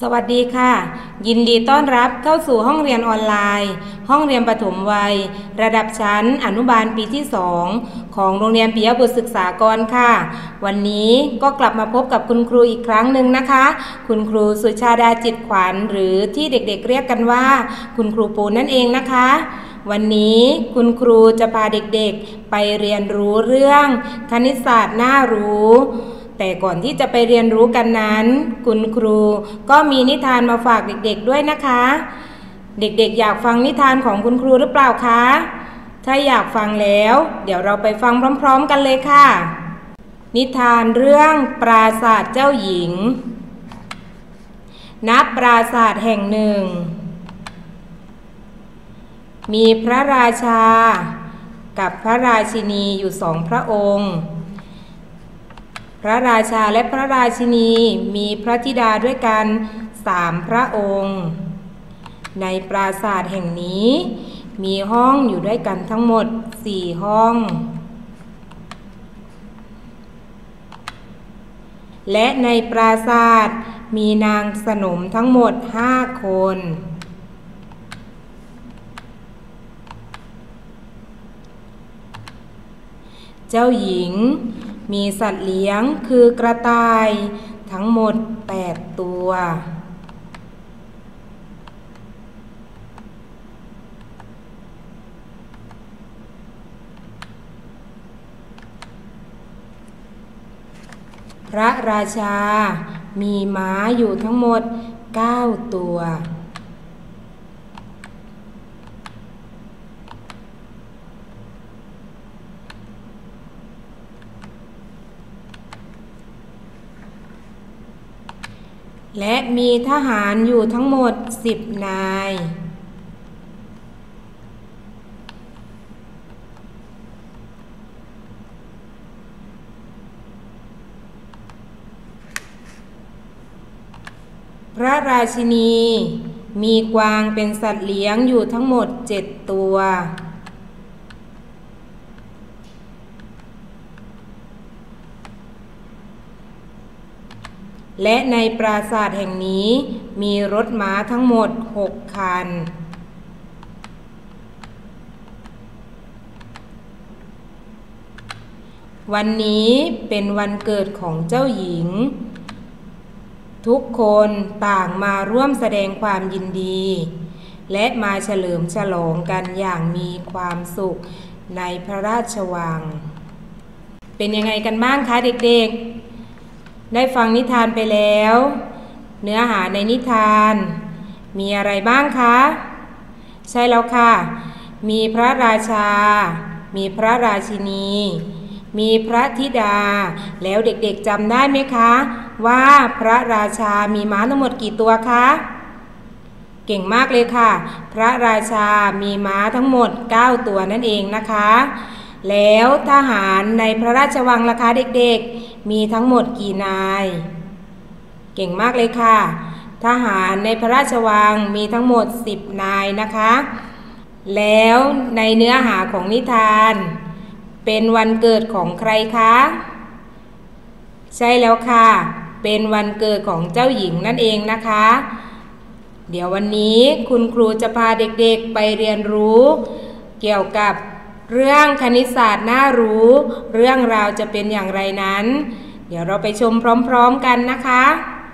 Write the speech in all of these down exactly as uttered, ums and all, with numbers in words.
สวัสดีค่ะยินดีต้อนรับเข้าสู่ห้องเรียนออนไลน์ห้องเรียนประถมวัยระดับชั้นอนุบาลปีที่สองของโรงเรียนปิยบุตรศึกษากรค่ะวันนี้ก็กลับมาพบกับคุณครูอีกครั้งหนึ่งนะคะคุณครูสุชาดาจิตขวัญหรือที่เด็กๆเรียกกันว่าคุณครูปูนั่นเองนะคะวันนี้คุณครูจะพาเด็กๆไปเรียนรู้เรื่องคณิตศาสตร์น่ารู้แต่ก่อนที่จะไปเรียนรู้กันนั้นคุณครูก็มีนิทานมาฝากเด็กๆด้วยนะคะเด็กๆอยากฟังนิทานของคุณครูหรือเปล่าคะถ้าอยากฟังแล้วเดี๋ยวเราไปฟังพร้อมๆกันเลยค่ะนิทานเรื่องปราสาทเจ้าหญิงณปราสาทแห่งหนึ่งมีพระราชากับพระราชินีอยู่สองพระองค์พระราชาและพระราชินีมีพระธิดาด้วยกันสามพระองค์ในปราสาทแห่งนี้มีห้องอยู่ด้วยกันทั้งหมดสี่ห้องและในปราสาทมีนางสนมทั้งหมดห้าคนเจ้าหญิงมีสัตว์เลี้ยงคือกระต่ายทั้งหมดแปดตัวพระราชามีม้าอยู่ทั้งหมดเก้าตัวและมีทหารอยู่ทั้งหมดสิบนายพระราชินีมีกวางเป็นสัตว์เลี้ยงอยู่ทั้งหมดเจ็ดตัวและในปราสาทแห่งนี้มีรถม้าทั้งหมดหกคันวันนี้เป็นวันเกิดของเจ้าหญิงทุกคนต่างมาร่วมแสดงความยินดีและมาเฉลิมฉลองกันอย่างมีความสุขในพระราชวังเป็นยังไงกันบ้างคะเด็กๆได้ฟังนิทานไปแล้วเนื้อหาในนิทานมีอะไรบ้างคะใช่แล้วค่ะมีพระราชามีพระราชินีมีพระธิดาแล้วเด็กๆจำได้ไหมคะว่าพระราชามีม้าทั้งหมดกี่ตัวคะเก่งมากเลยค่ะพระราชามีม้าทั้งหมดเก้าตัวนั่นเองนะคะแล้วทหารในพระราชวังล่ะคะเด็กๆมีทั้งหมดกี่นายเก่งมากเลยค่ะทหารในพระราชวังมีทั้งหมดสิบนายนะคะแล้วในเนื้อหาของนิทานเป็นวันเกิดของใครคะใช่แล้วค่ะเป็นวันเกิดของเจ้าหญิงนั่นเองนะคะเดี๋ยววันนี้คุณครูจะพาเด็กๆไปเรียนรู้เกี่ยวกับเรื่องคณิตศาสตร์น่ารู้เรื่องราวจะเป็นอย่างไรนั้นเดี๋ยวเราไปชมพร้อมๆกันนะคะ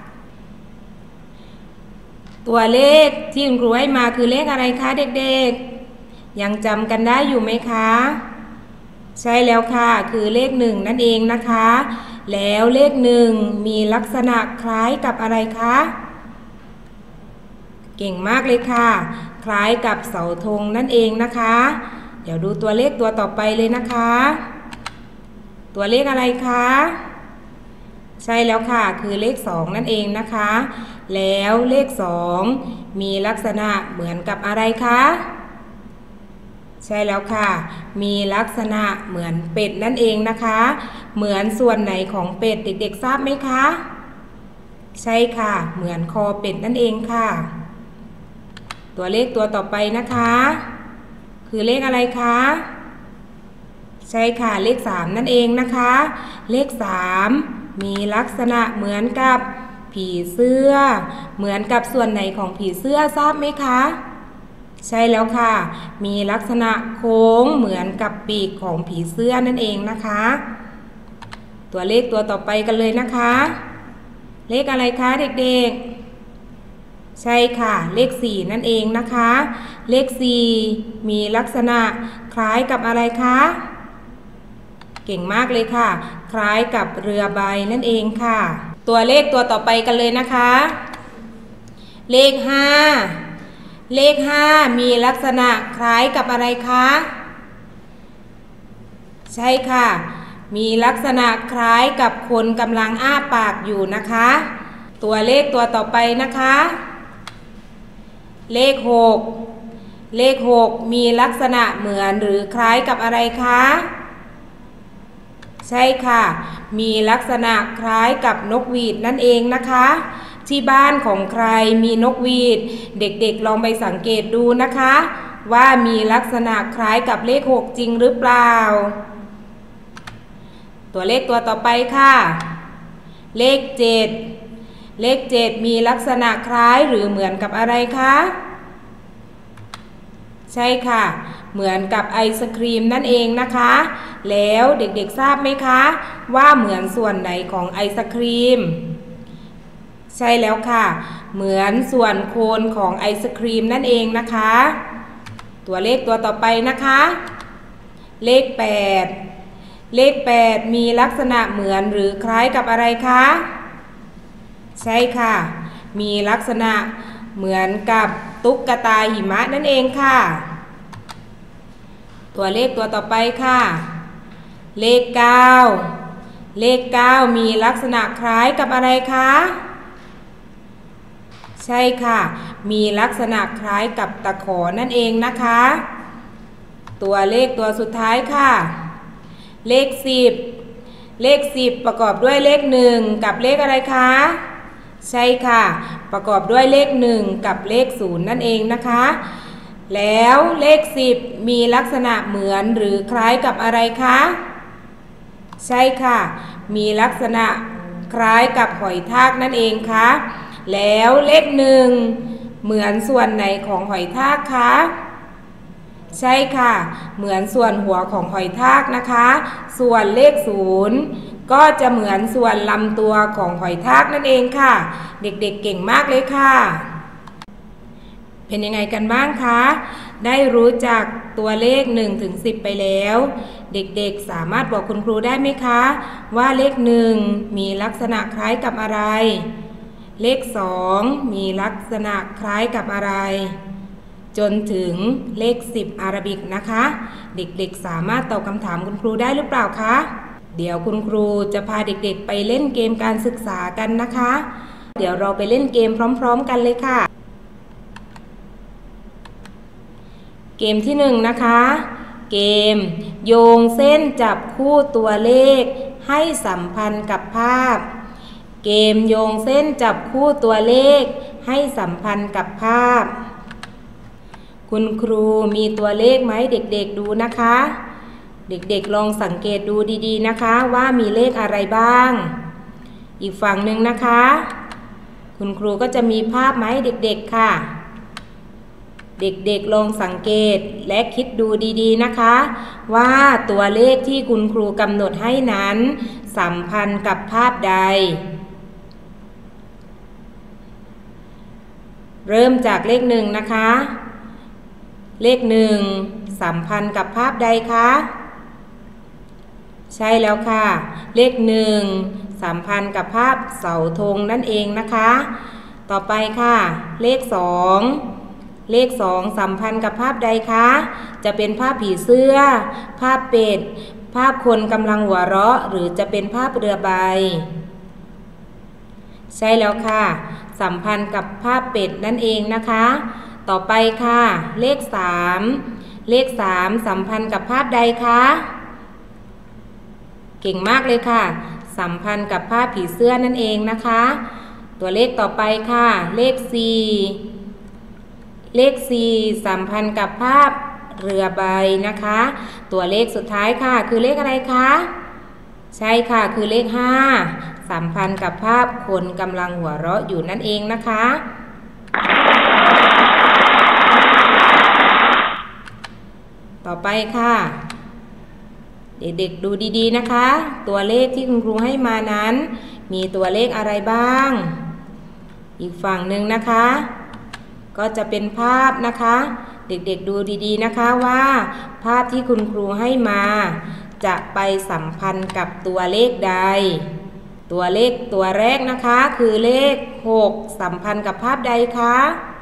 ตัวเลขที่คุณครูให้มาคือเลขอะไรคะเด็กๆยังจำกันได้อยู่ไหมคะใช่แล้วค่ะคือเลขหนึ่งนั่นเองนะคะแล้วเลขหนึ่งมีลักษณะคล้ายกับอะไรคะเก่งมากเลยค่ะคล้ายกับเสาธงนั่นเองนะคะเดี๋ยวดูตัวเลขตัวต่อไปเลยนะคะตัวเลขอะไรคะใช่แล้วค่ะคือเลขสองนั่นเองนะคะแล้วเลขสองมีลักษณะเหมือนกับอะไรคะใช่แล้วค่ะมีลักษณะเหมือนเป็ดนั่นเองนะคะเหมือนส่วนไหนของเป็ดเด็กๆทราบไหมคะใช่ค่ะเหมือนคอเป็ดนั่นเองค่ะตัวเลขตัวต่อไปนะคะคือเลขอะไรคะใช่ค่ะเลขสามนั่นเองนะคะเลขสามมีลักษณะเหมือนกับผีเสื้อเหมือนกับส่วนไหนของผีเสื้อทราบไหมคะใช่แล้วค่ะมีลักษณะโค้งเหมือนกับปีกของผีเสื้อนั่นเองนะคะตัวเลขตัวต่อไปกันเลยนะคะเลขอะไรคะเด็กๆใช่ค่ะเลขสี่นั่นเองนะคะเลขสี่มีลักษณะคล้ายกับอะไรคะเก่งมากเลยค่ะคล้ายกับเรือใบนั่นเองค่ะตัวเลขตัวต่อไปกันเลยนะคะเลขห้าเลขห้ามีลักษณะคล้ายกับอะไรคะใช่ค่ะมีลักษณะคล้ายกับคนกำลังอ้าปากอยู่นะคะตัวเลขตัวต่อไปนะคะเลขหกเลขหกมีลักษณะเหมือนหรือคล้ายกับอะไรคะใช่ค่ะมีลักษณะคล้ายกับนกหวีดนั่นเองนะคะที่บ้านของใครมีนกหวีดเด็กๆลองไปสังเกตดูนะคะว่ามีลักษณะคล้ายกับเลขหกจริงหรือเปล่าตัวเลขตัวต่อไปค่ะเลขเจ็ดเลขเจ็ดมีลักษณะคล้ายหรือเหมือนกับอะไรคะใช่ค่ะเหมือนกับไอศครีมนั่นเองนะคะแล้วเด็กๆทราบไหมคะว่าเหมือนส่วนไหนของไอศครีมใช่แล้วค่ะเหมือนส่วนโคนของไอศครีมนั่นเองนะคะตัวเลขตัวต่อไปนะคะเลขแปดเลขแปดมีลักษณะเหมือนหรือคล้ายกับอะไรคะใช่ค่ะมีลักษณะเหมือนกับตุ๊กตาหิมะนั่นเองค่ะตัวเลขตัวต่อไปค่ะเลขเก้าเลขเก้ามีลักษณะคล้ายกับอะไรคะใช่ค่ะมีลักษณะคล้ายกับตะขอนั่นเองนะคะตัวเลขตัวสุดท้ายค่ะเลขสิบเลขสิบประกอบด้วยเลขหนึ่งกับเลขอะไรคะใช่ค่ะประกอบด้วยเลขหนึ่งกับเลขศูนย์นั่นเองนะคะแล้วเลขสิบมีลักษณะเหมือนหรือคล้ายกับอะไรคะใช่ค่ะมีลักษณะคล้ายกับหอยทากนั่นเองค่ะแล้วเลขหนึ่งเหมือนส่วนไหนของหอยทากคะใช่ค่ะเหมือนส่วนหัวของหอยทากนะคะส่วนเลขศูนย์ก็จะเหมือนส่วนลำตัวของหอยทากนั่นเองค่ะเด็กๆ เ, เก่งมากเลยค่ะเป็นยังไงกันบ้างคะได้รู้จักตัวเลขหนึ่งถึงสิบไปแล้วเด็กๆสามารถบอกคุณครูได้ไหมคะว่าเลขหนึ่งมีลักษณะคล้ายกับอะไรเลขสองมีลักษณะคล้ายกับอะไรจนถึงเลขสิบอาราบิกนะคะเด็กๆสามารถตอบคำถามคุณครูได้หรือเปล่าคะเดี๋ยวคุณครูจะพาเด็กๆไปเล่นเกมการศึกษากันนะคะเดี๋ยวเราไปเล่นเกมพร้อมๆกันเลยค่ะเกมที่หนึ่งนะคะเกมโยงเส้นจับคู่ตัวเลขให้สัมพันธ์กับภาพเกมโยงเส้นจับคู่ตัวเลขให้สัมพันธ์กับภาพคุณครูมีตัวเลขไหมเด็กๆดูนะคะเด็กๆลองสังเกตดูดีๆนะคะว่ามีเลขอะไรบ้างอีกฝั่งหนึ่งนะคะคุณครูก็จะมีภาพไหมเด็กๆค่ะเด็กๆลองสังเกตและคิดดูดีๆนะคะว่าตัวเลขที่คุณครูกำหนดให้นั้นสัมพันธ์กับภาพใดเริ่มจากเลขหนึ่งนะคะเลขหนึ่งสัมพันธ์กับภาพใดคะใช่แล้วค่ะเลขหนึ่งสัมพันธ์กับภาพเสาธงนั่นเองนะคะต่อไปค่ะเลขสองเลขสองสัมพันธ์กับภาพใดคะจะเป็นภาพผีเสื้อภาพเป็ดภาพคนกำลังหัวเราะหรือจะเป็นภาพเรือใบใช่แล้วค่ะสัมพันธ์กับภาพเป็ดนั่นเองนะคะต่อไปค่ะเลขสามเลขสามสัมพันธ์กับภาพใดคะเก่งมากเลยค่ะสัมพันธ์กับภาพผีเสื้อนั่นเองนะคะตัวเลขต่อไปค่ะเลขสี่เลขสี่สัมพันธ์กับภาพเรือใบนะคะตัวเลขสุดท้ายค่ะคือเลขอะไรคะใช่ค่ะคือเลขห้าสัมพันธ์กับภาพคนกำลังหัวเราะอยู่นั่นเองนะคะต่อไปค่ะเด็กๆดูดีๆนะคะตัวเลขที่คุณครูให้มานั้นมีตัวเลขอะไรบ้างอีกฝั่งหนึ่งนะคะก็จะเป็นภาพนะคะเด็กๆดูดีๆนะคะว่าภาพที่คุณครูให้มาจะไปสัมพันธ์กับตัวเลขใดตัวเลขตัวแรกนะคะคือเลขหกสัมพันธ์กับภาพใดคะ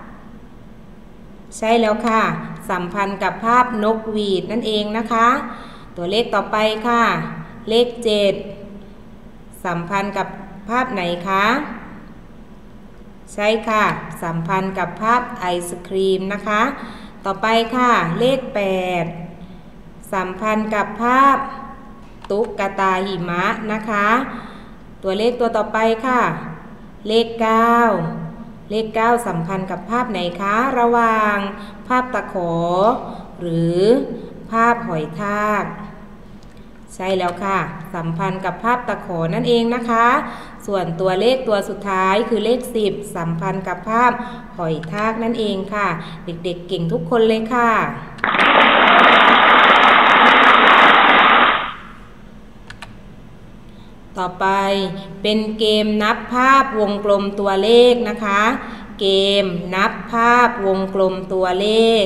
ใช่แล้วค่ะสัมพันธ์กับภาพนกหวีดนั่นเองนะคะตัวเลขต่อไปค่ะเลขเจ็ดสัมพันธ์กับภาพไหนคะใช่ค่ะสัมพันธ์กับภาพไอศครีมนะคะต่อไปค่ะเลขแปดสัมพันธ์กับภาพตุ๊กตาหิมะนะคะตัวเลขตัวต่อไปค่ะเลขเก้าเลขเก้าสัมพันธ์กับภาพไหนคะระหว่างภาพตะขอหรือภาพหอยทากใช่แล้วค่ะสัมพันธ์กับภาพตะขอนั่นเองนะคะส่วนตัวเลขตัวสุดท้ายคือเลขสิบสัมพันธ์กับภาพหอยทากนั่นเองค่ะเด็กๆ เเก่งทุกคนเลยค่ะต่อไปเป็นเกมนับภาพวงกลมตัวเลขนะคะเกมนับภาพวงกลมตัวเลข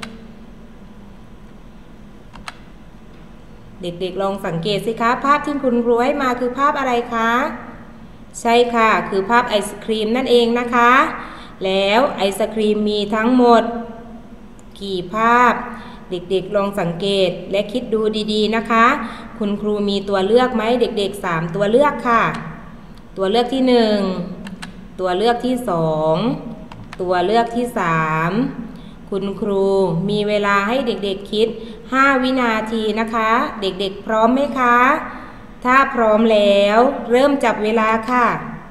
เด็กๆลองสังเกตสิคะภาพที่คุณครูให้มาคือภาพอะไรคะใช่ค่ะคือภาพไอศครีมนั่นเองนะคะแล้วไอศครีมมีทั้งหมดกี่ภาพเด็กๆลองสังเกตและคิดดูดีๆนะคะคุณครูมีตัวเลือกไหมเด็กๆสามตัวเลือกค่ะตัวเลือกที่หนึ่งตัวเลือกที่สองตัวเลือกที่สามคุณครูมีเวลาให้เด็กๆคิดห้าวินาทีนะคะเด็กๆพร้อมไหมคะถ้าพร้อมแล้วเริ่มจับเวลาค่ะ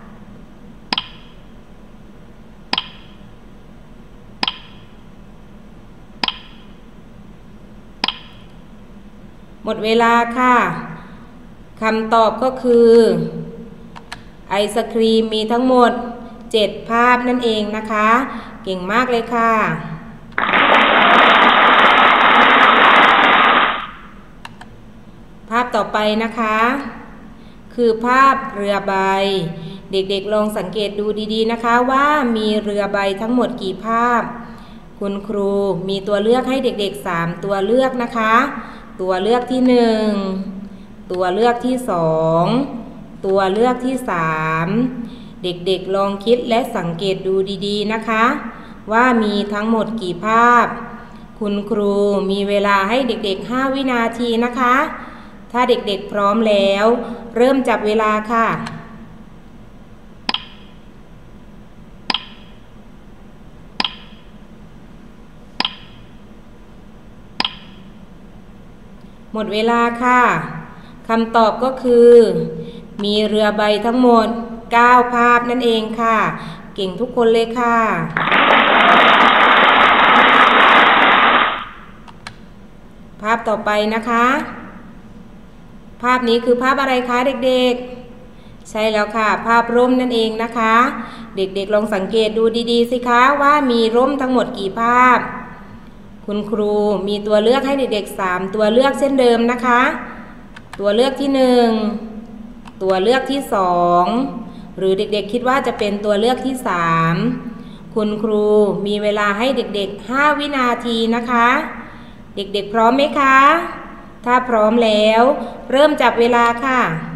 หมดเวลาค่ะคำตอบก็คือไอศครีมมีทั้งหมดเจ็ดภาพนั่นเองนะคะเก่งมากเลยค่ะภาพต่อไปนะคะคือภาพเรือใบเด็กๆลองสังเกตดูดีๆนะคะว่ามีเรือใบทั้งหมดกี่ภาพคุณครูมีตัวเลือกให้เด็กๆสามตัวเลือกนะคะตัวเลือกที่หนึ่งตัวเลือกที่สองตัวเลือกที่สามเด็กๆลองคิดและสังเกตดูดีๆนะคะว่ามีทั้งหมดกี่ภาพคุณครูมีเวลาให้เด็กๆห้าวินาทีนะคะถ้าเด็กๆพร้อมแล้วเริ่มจับเวลาค่ะหมดเวลาค่ะคำตอบก็คือมีเรือใบทั้งหมดเก้าภาพนั่นเองค่ะเก่งทุกคนเลยค่ะภาพต่อไปนะคะภาพนี้คือภาพอะไรคะเด็กๆใช่แล้วค่ะภาพร่มนั่นเองนะคะเด็กๆลองสังเกตดูดีๆสิคะว่ามีร่มทั้งหมดกี่ภาพคุณครูมีตัวเลือกให้เด็กๆสามตัวเลือกเช่นเดิมนะคะตัวเลือกที่หนึ่งตัวเลือกที่สองหรือเด็กๆคิดว่าจะเป็นตัวเลือกที่สามคุณครูมีเวลาให้เด็กๆห้าวินาทีนะคะเด็กๆพร้อมไหมคะถ้าพร้อมแล้วเริ่มจับเวลาค่ะ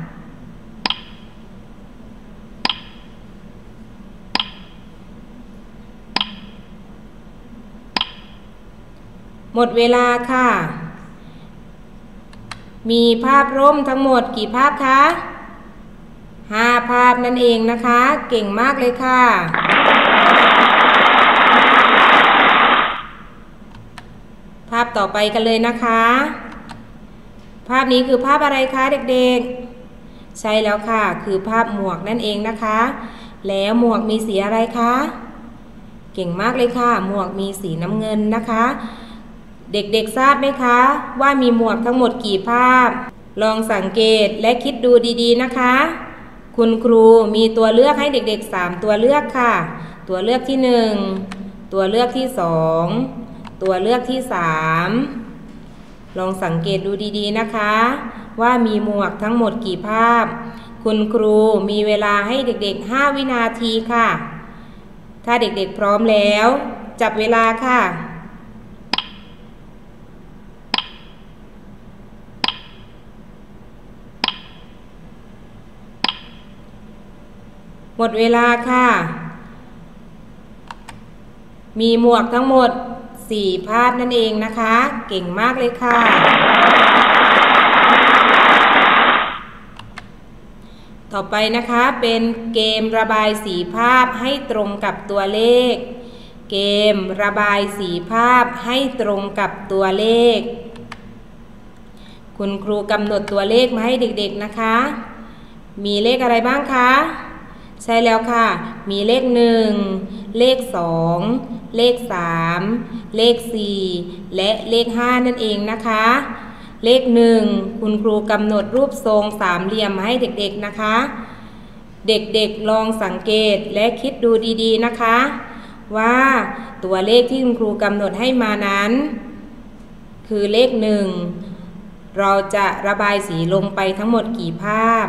หมดเวลาค่ะมีภาพร่มทั้งหมดกี่ภาพคะห้าภาพนั่นเองนะคะเก่งมากเลยค่ะภาพต่อไปกันเลยนะคะภาพนี้คือภาพอะไรคะเด็กๆใช่แล้วค่ะคือภาพหมวกนั่นเองนะคะแล้วหมวกมีสีอะไรคะเก่งมากเลยค่ะหมวกมีสีน้ำเงินนะคะเด็กๆทราบไหมคะว่ามีหมวกทั้งหมดกี่ภาพลองสังเกตและคิดดูดีๆนะคะคุณครูมีตัวเลือกให้เด็กๆสามตัวเลือกค่ะตัวเลือกที่หนึ่งตัวเลือกที่สองตัวเลือกที่สามลองสังเกตดูดีๆนะคะว่ามีหมวกทั้งหมดกี่ภาพคุณครูมีเวลาให้เด็กๆห้าวินาทีค่ะถ้าเด็กๆพร้อมแล้วจับเวลาค่ะหมดเวลาค่ะมีหมวกทั้งหมดสี่ภาพนั่นเองนะคะเก่งมากเลยค่ะต่อไปนะคะเป็นเกมระบายสีภาพให้ตรงกับตัวเลขเกมระบายสีภาพให้ตรงกับตัวเลขคุณครูกำหนดตัวเลขมาให้เด็กๆนะคะมีเลขอะไรบ้างคะใช่แล้วค่ะมีเลขหนึ่งเลขสองเลขสามเลขสี่และเลขห้านั่นเองนะคะเลขหนึ่งคุณครูกำหนดรูปทรงสามเหลี่ยมมาให้เด็กๆนะคะเด็กๆลองสังเกตและคิดดูดีๆนะคะว่าตัวเลขที่คุณครูกำหนดให้มานั้นคือเลขหนึ่งเราจะระบายสีลงไปทั้งหมดกี่ภาพ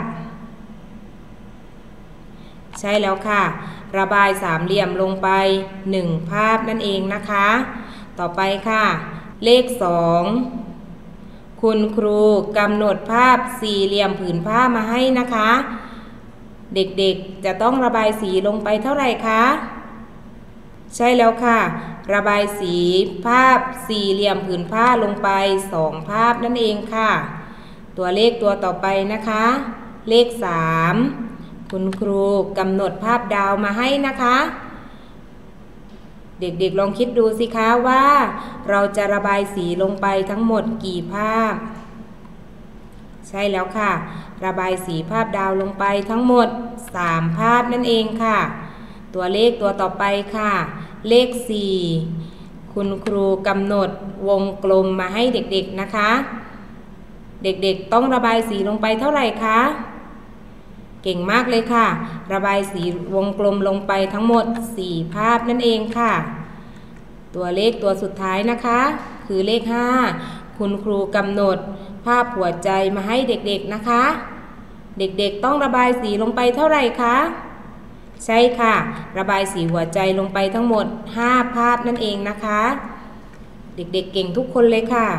ใช่แล้วค่ะระบายสามเหลี่ยมลงไปหนึ่งภาพนั่นเองนะคะต่อไปค่ะเลขสองคุณครูกำหนดภาพสี่เหลี่ยมผืนผ้ามาให้นะคะเด็กๆจะต้องระบายสีลงไปเท่าไหร่คะใช่แล้วค่ะระบายสีภาพสี่เหลี่ยมผืนผ้าลงไปสองภาพนั่นเองค่ะตัวเลขตัวต่อไปนะคะเลขสามคุณครูกำหนดภาพดาวมาให้นะคะเด็กๆลองคิดดูสิคะว่าเราจะระบายสีลงไปทั้งหมดกี่ภาพใช่แล้วค่ะระบายสีภาพดาวลงไปทั้งหมดสามภาพนั่นเองค่ะตัวเลขตัวต่อไปค่ะเลขสี่คุณครูกำหนดวงกลมมาให้เด็กๆนะคะเด็กๆต้องระบายสีลงไปเท่าไหร่คะเก่งมากเลยค่ะระบายสีวงกลมลงไปทั้งหมดสี่ภาพนั่นเองค่ะตัวเลขตัวสุดท้ายนะคะคือเลขห้าคุณครูกำหนดภาพหัวใจมาให้เด็กๆนะคะเด็กๆต้องระบายสีลงไปเท่าไหร่คะใช่ค่ะระบายสีหัวใจลงไปทั้งหมดห้าภาพนั่นเองนะคะเด็กๆเก่งทุกคนเลยค่ะ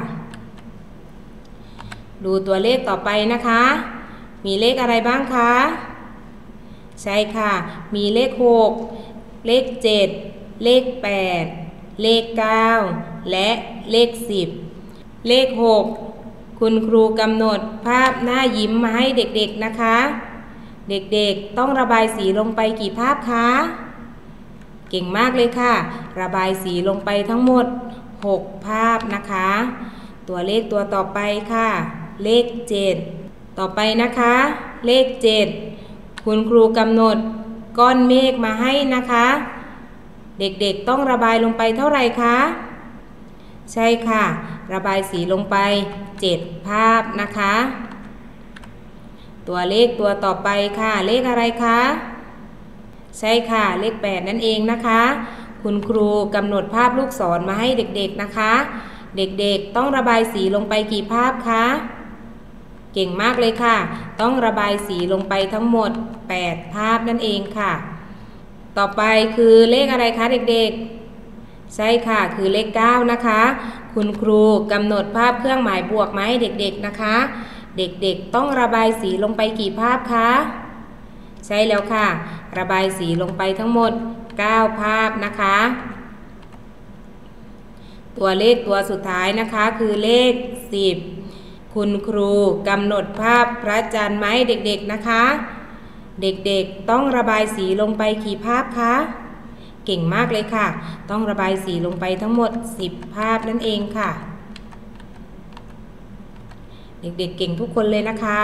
ดูตัวเลขต่อไปนะคะมีเลขอะไรบ้างคะใช่ค่ะมีเลขหกเลขเจ็ดเลขแปดเลขเก้าและเลขสิบเลขหกคุณครูกำหนดภาพหน้ายิ้มมาให้เด็กๆนะคะเด็กๆต้องระบายสีลงไปกี่ภาพคะเก่งมากเลยค่ะระบายสีลงไปทั้งหมดหกภาพนะคะตัวเลขตัวต่อไปค่ะเลขเจ็ดต่อไปนะคะเลขเจ็ดคุณครูกำหนดก้อนเมฆมาให้นะคะเด็กๆต้องระบายลงไปเท่าไหร่คะใช่ค่ะระบายสีลงไปเจ็ดภาพนะคะตัวเลขตัวต่อไปค่ะเลขอะไรคะใช่ค่ะเลขแปดนั่นเองนะคะคุณครูกำหนดภาพลูกศรมาให้เด็กๆนะคะเด็กๆต้องระบายสีลงไปกี่ภาพคะเก่งมากเลยค่ะต้องระบายสีลงไปทั้งหมดแปดภาพนั่นเองค่ะต่อไปคือเลขอะไรคะเด็กๆใช่ค่ะคือเลขเก้านะคะคุณครูกำหนดภาพเครื่องหมายบวกมาให้เด็กๆนะคะเด็กๆต้องระบายสีลงไปกี่ภาพคะใช่แล้วค่ะระบายสีลงไปทั้งหมดเก้าภาพนะคะตัวเลขตัวสุดท้ายนะคะคือเลขสิบคุณครูกำหนดภาพพระจันทร์มาให้เด็กๆนะคะเด็กๆต้องระบายสีลงไปกี่ภาพคะเก่งมากเลยค่ะต้องระบายสีลงไปทั้งหมดสิบภาพนั่นเองค่ะเด็กๆเก่งทุกคนเลยนะคะ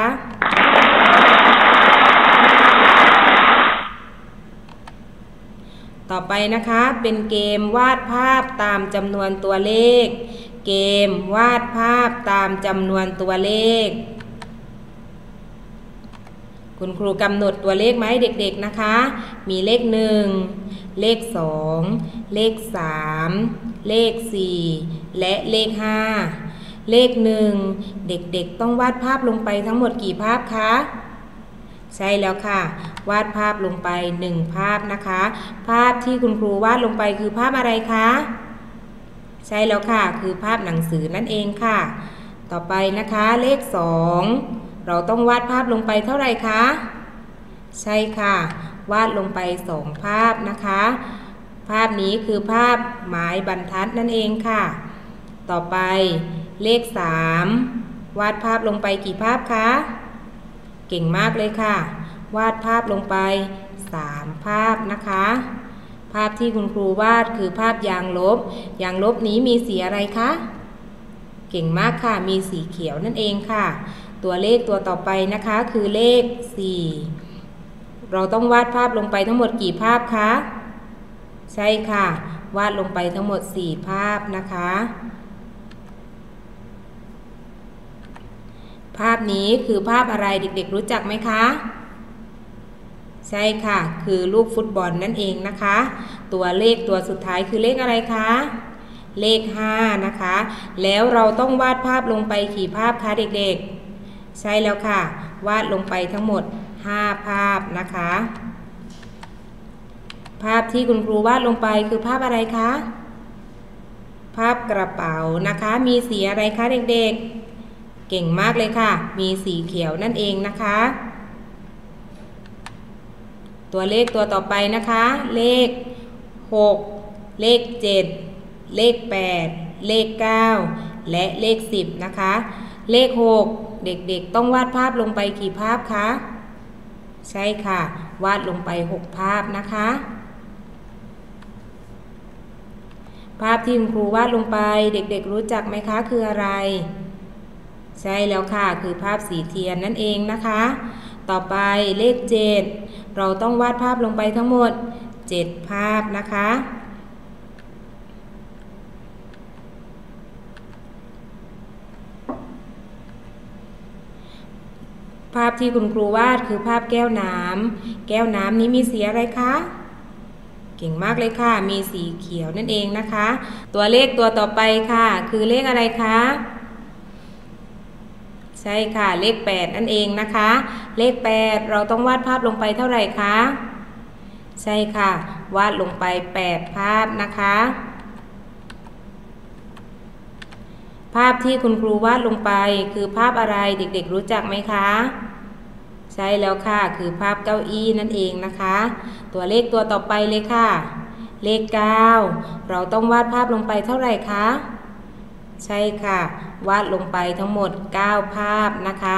ต่อไปนะคะเป็นเกมวาดภาพตามจำนวนตัวเลขเกมวาดภาพตามจำนวนตัวเลขคุคุณครูกำหนดตัวเลขมาให้เด็กๆนะคะมีเลขหนึ่งเลขสองเลขสามเลขสี่และเลขห้าเลขหนึ่งเด็กๆต้องวาดภาพลงไปทั้งหมดกี่ภาพคะใช่แล้วค่ะวาดภาพลงไปหนึ่งภาพนะคะภาพที่คุณครูวาดลงไปคือภาพอะไรคะใช่แล้วค่ะคือภาพหนังสือนั่นเองค่ะต่อไปนะคะเลขสองเราต้องวาดภาพลงไปเท่าไหร่คะใช่ค่ะวาดลงไปสองภาพนะคะภาพนี้คือภาพไม้บรรทัดนั่นเองค่ะต่อไปเลขสามวาดภาพลงไปกี่ภาพคะเก่งมากเลยค่ะวาดภาพลงไปสามภาพนะคะภาพที่คุณครูวาดคือภาพยางลบยางลบนี้มีสีอะไรคะเก่งมากค่ะมีสีเขียวนั่นเองค่ะตัวเลขตัวต่อไปนะคะคือเลขสี่เราต้องวาดภาพลงไปทั้งหมดกี่ภาพคะใช่ค่ะวาดลงไปทั้งหมดสี่ภาพนะคะภาพนี้คือภาพอะไรเด็กๆรู้จักไหมคะใช่ค่ะคือลูกฟุตบอลนั่นเองนะคะตัวเลขตัวสุดท้ายคือเลขอะไรคะเลขห้านะคะแล้วเราต้องวาดภาพลงไปกี่ภาพคะเด็กๆใช่แล้วค่ะวาดลงไปทั้งหมดห้าภาพนะคะภาพที่คุณครูวาดลงไปคือภาพอะไรคะภาพกระเป๋านะคะมีสีอะไรคะเด็กๆเก่งมากเลยค่ะมีสีเขียวนั่นเองนะคะตัวเลขตัวต่อไปนะคะเลขหกเลขเจ็ดเลขแปดเลขเก้าและเลขสิบนะคะเลขหกเด็กๆต้องวาดภาพลงไปกี่ภาพคะใช่ค่ะวาดลงไปหกภาพนะคะภาพที่คุณครูวาดลงไปเด็กๆรู้จักไหมคะคืออะไรใช่แล้วค่ะคือภาพสีเทียนนั่นเองนะคะต่อไปเลขเจ็ดเราต้องวาดภาพลงไปทั้งหมดเจ็ดภาพนะคะภาพที่คุณครูวาดคือภาพแก้วน้ำแก้วน้ำนี้มีสีอะไรคะเก่งมากเลยค่ะมีสีเขียวนั่นเองนะคะตัวเลขตัวต่อไปค่ะคือเลขอะไรคะใช่ค่ะเลขแปดนั่นเองนะคะเลขแปดเราต้องวาดภาพลงไปเท่าไหร่คะใช่ค่ะวาดลงไปแปดภาพนะคะภาพที่คุณครูวาดลงไปคือภาพอะไรเด็กๆรู้จักไหมคะใช่แล้วค่ะคือภาพเก้าอี้นั่นเองนะคะตัวเลขตัวต่อไปเลยค่ะเลขเก้าเราต้องวาดภาพลงไปเท่าไหร่คะใช่ค่ะวาดลงไปทั้งหมดเก้าภาพนะคะ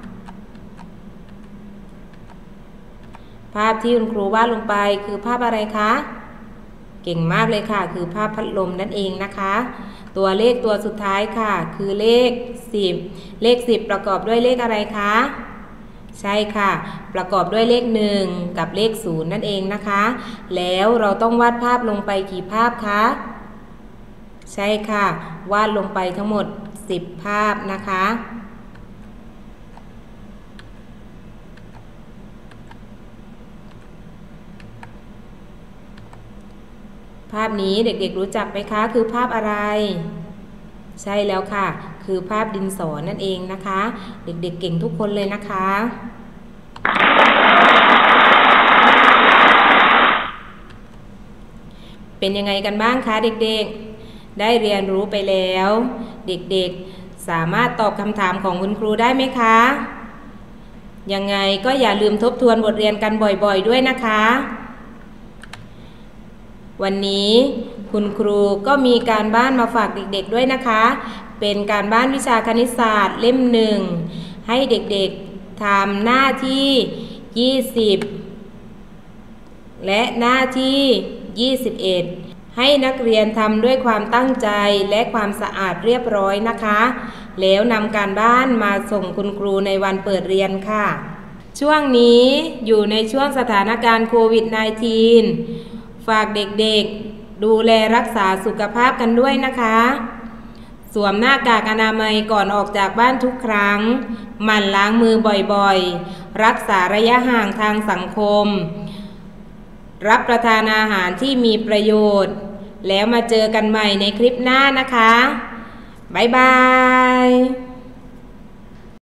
ภาพที่คุณครูวาดลงไปคือภาพอะไรคะเก่งมากเลยค่ะคือภาพพัดลมนั่นเองนะคะตัวเลขตัวสุดท้ายค่ะคือเลขสิบเลขสิบประกอบด้วยเลขอะไรคะใช่ค่ะประกอบด้วยเลขหนึ่งกับเลขศูนย์นั่นเองนะคะแล้วเราต้องวาดภาพลงไปกี่ภาพคะใช่ค่ะวาดลงไปทั้งหมดสิบภาพนะคะภาพนี้เด็กๆรู้จักไหมคะคือภาพอะไรใช่แล้วค่ะคือภาพดินสอนั่นเองนะคะเด็กๆเก่งทุกคนเลยนะคะเป็นยังไงกันบ้างคะเด็กๆได้เรียนรู้ไปแล้วเด็กๆสามารถตอบคำถามของคุณครูได้ไหมคะยังไงก็อย่าลืมทบทวนบทเรียนกันบ่อยๆด้วยนะคะวันนี้คุณครูก็มีการบ้านมาฝากเด็กๆด้วยนะคะเป็นการบ้านวิชาคณิตศาสตร์เล่มหนึ่งให้เด็กๆทำหน้าที่ยี่สิบและหน้าที่ยี่สิบเอ็ดให้นักเรียนทำด้วยความตั้งใจและความสะอาดเรียบร้อยนะคะแล้วนำการบ้านมาส่งคุณครูในวันเปิดเรียนค่ะช่วงนี้อยู่ในช่วงสถานการณ์โควิด สิบเก้า ฝากเด็กๆดูแลรักษาสุขภาพกันด้วยนะคะสสวมหน้ากากอนามัยก่อนออกจากบ้านทุกครั้งหมั่นล้างมือบ่อยๆรักษาระยะห่างทางสังคมรับประทานอาหารที่มีประโยชน์แล้วมาเจอกันใหม่ในคลิปหน้านะคะบ๊ายบาย